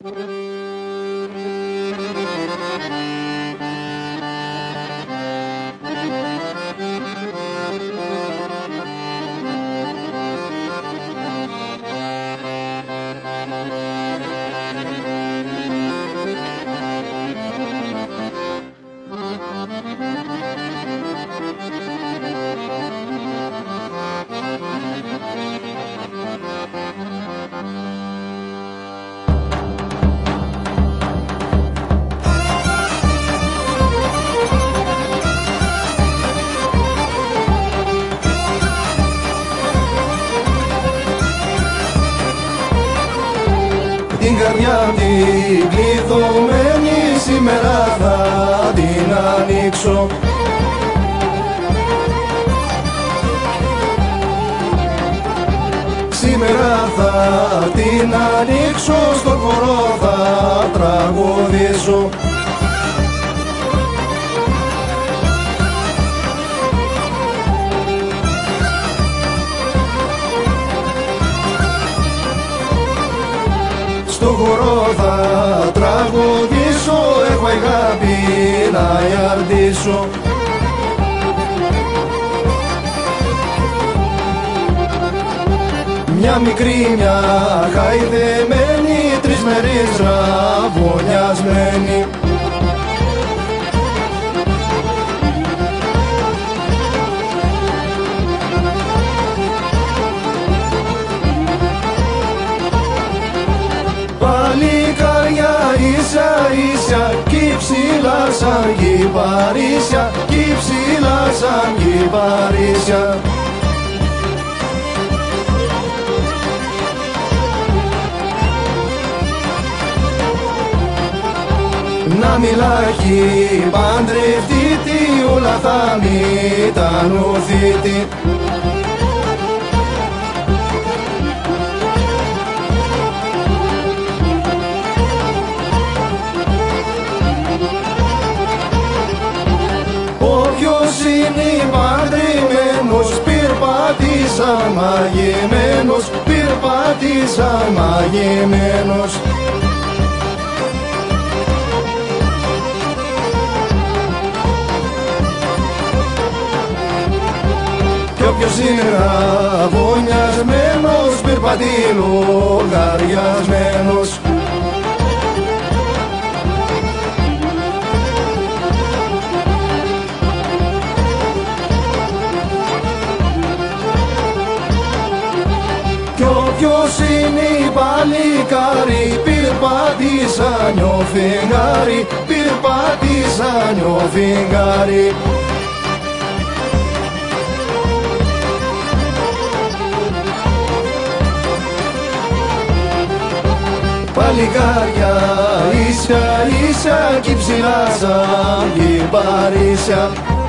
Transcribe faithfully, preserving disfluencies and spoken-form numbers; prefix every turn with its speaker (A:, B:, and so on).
A: Την καρδιά την κλειδωμένη σήμερα θα την ανοίξω. Σήμερα θα την ανοίξω, στον χορό θα τραγουδήσω. Στο χορό θα τραγουδήσω, έχω αγάπη να γιαρτήσω. Μια μικρή, μια χαϊδεμένη, τρεις μέρες ραβωνιασμένη. Παλικάρια ίσα ίσα κι ψηλά σαν κυπαρίσια, κι ψηλά σαν κυπαρίσια. Να μιλάχει παντρευτήτη, όλα θα μητανωθήτη. Όποιος είναι παντρεμένος, πυρπάτησα μαγεμένος, πυρπάτησα μαγεμένος. Κι όποιος είναι ραβωνιασμένος, πυρπατεί λογαριασμένος. Κι όποιος είναι παλικάρι, πυρπάτησα νιώ φεγγάρι, πυρπάτησα νιώ φεγγάρι. Παλικάρια ίσα ίσα κι ψηλά σαν κυπαρίσια.